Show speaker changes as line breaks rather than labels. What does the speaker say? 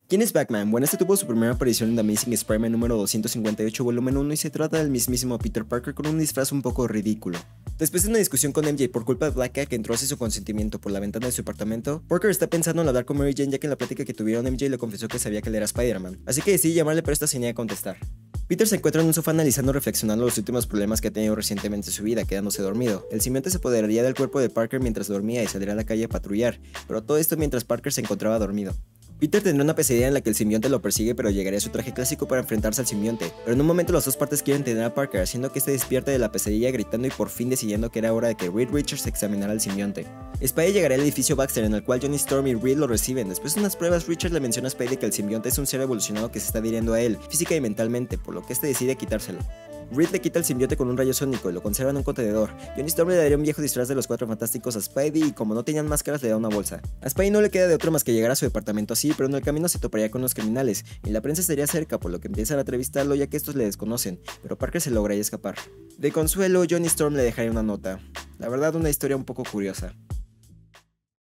¿Quién es Batman? Bueno, este tuvo su primera aparición en The Amazing Spider-Man número 258 volumen 1 y se trata del mismísimo Peter Parker con un disfraz un poco ridículo. Después de una discusión con MJ por culpa de Black Cat que entró sin su consentimiento por la ventana de su apartamento, Parker está pensando en hablar con Mary Jane ya que en la plática que tuvieron MJ le confesó que sabía que él era Spider-Man, así que decide llamarle pero esta se niega a contestar. Peter se encuentra en un sofá analizando y reflexionando los últimos problemas que ha tenido recientemente en su vida, quedándose dormido. El simbionte se apoderaría del cuerpo de Parker mientras dormía y saldría a la calle a patrullar, pero todo esto mientras Parker se encontraba dormido. Peter tendrá una pesadilla en la que el simbionte lo persigue pero llegaría a su traje clásico para enfrentarse al simbionte, pero en un momento las dos partes quieren tener a Parker haciendo que este despierte de la pesadilla gritando y por fin decidiendo que era hora de que Reed Richards examinara al simbionte. Spidey llegará al edificio Baxter en el cual Johnny Storm y Reed lo reciben. Después de unas pruebas, Richards le menciona a Spidey que el simbionte es un ser evolucionado que se está adhiriendo a él, física y mentalmente, por lo que este decide quitárselo. Reed le quita el simbionte con un rayo sónico y lo conserva en un contenedor. Johnny Storm le daría un viejo disfraz de los Cuatro Fantásticos a Spidey y como no tenían máscaras le da una bolsa. A Spidey no le queda de otro más que llegar a su departamento así, pero en el camino se toparía con los criminales y la prensa estaría cerca por lo que empiezan a entrevistarlo ya que estos le desconocen, pero Parker se lograría escapar. De consuelo, Johnny Storm le dejaría una nota. La verdad, una historia un poco curiosa.